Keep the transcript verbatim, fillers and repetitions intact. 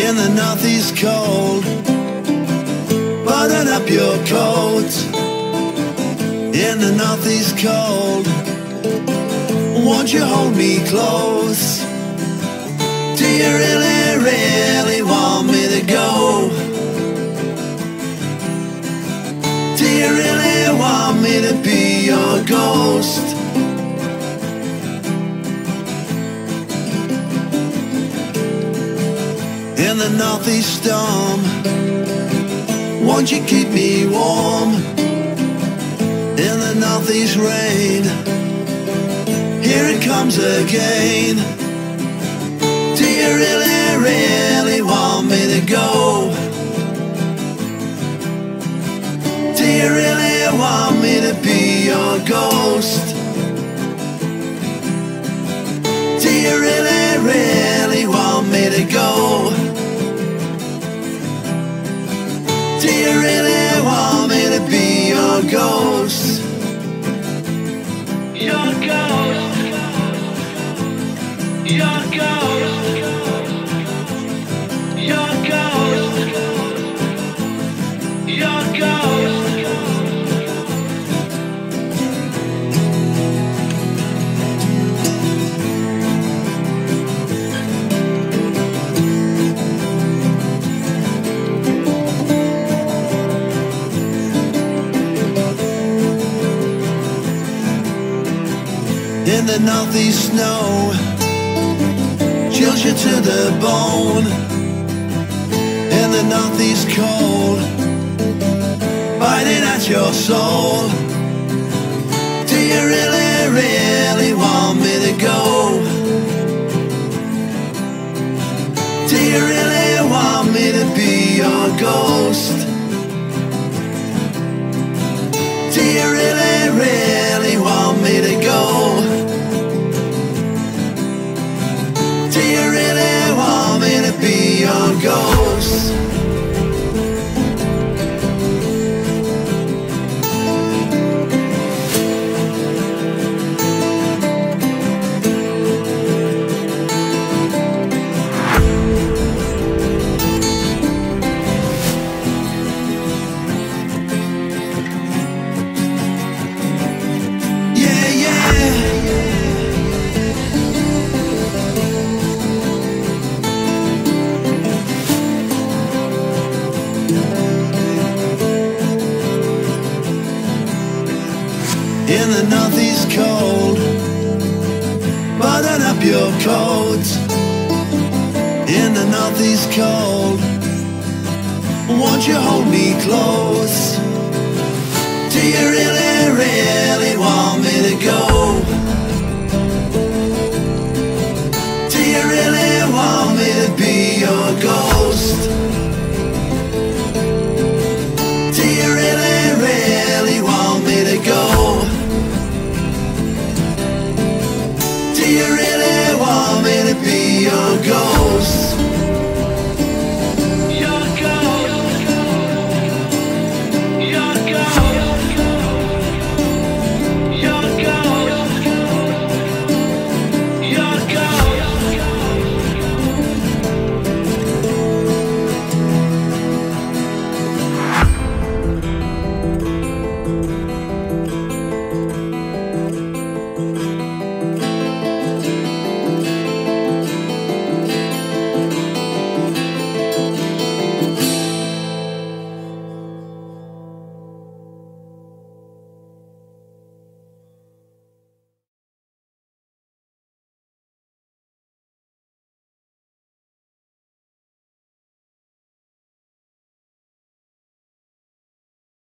In the northeast cold, button up your coat. In the northeast cold, won't you hold me close? Do you really, really want me to go? Do you really want me to be your ghost? In the northeast storm, won't you keep me warm? In the northeast rain, here it comes again. Do you really, really want me to go? Do you really want me to be your ghost? Do you really, really want me to go? Do you really want me to be your ghost? Your ghost. Your ghost. Your ghost. Your ghost. In the northeast snow, chills you to the bone. In the northeast cold, biting at your soul. Do you really, really want me to go? Do you really want me to be your ghost? Do you really, really want me to go? Do you really want me to be your ghost? In the northeast cold, button up your coat. In the northeast cold, won't you hold me close? Do you really, really want me to go? Do you really want me to be your ghost? Do you really, really want me to go? Do you really want me to be your ghost?